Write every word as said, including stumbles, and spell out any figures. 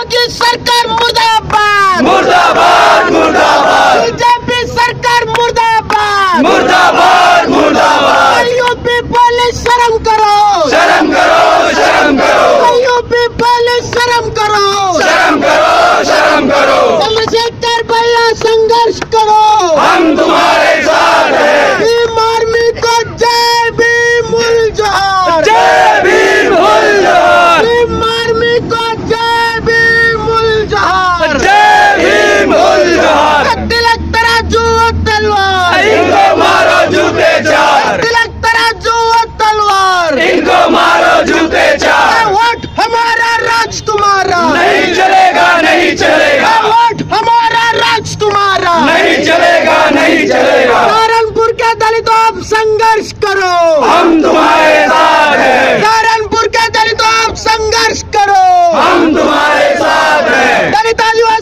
योगी सरकार मुर्दाबाद मुर्दाबाद मुर्दाबाद, बीजेपी सरकार मुर्दाबाद मुर्दाबाद मुर्दाबाद। यूपी पुलिस शर्म करो, शर्म करो शर्म करो, यूपी पुलिस शर्म करो, शर्म करो शर्म करो। चंद्रशेखर भैया संघर्ष करो, हम तुम्हारे साथ हैं। भीम आर्मी को जय भीम उल जोहर, जय भीम उल जोहर, भीम आर्मी को जय भीम उल जोहर, जय भीम उल जोहर। तिलक तराजू और तलवार, इनको मारो जूते चार, तिलक तराजू और तलवार, इनको मारो जूते चार। वोट हमारा राज तुम्हारा, नहीं चलेगा नहीं चलेगा, वोट हमारा राज तुम्हारा, नहीं चलेगा नहीं चलेगा। सहारनपुर के दलितों आप संघर्ष करो, हम तुम्हारे साथ हैं, सहारनपुर के दलितों आप संघर्ष करो, हम तुम्हारे साथ हैं। दलित आदिवासी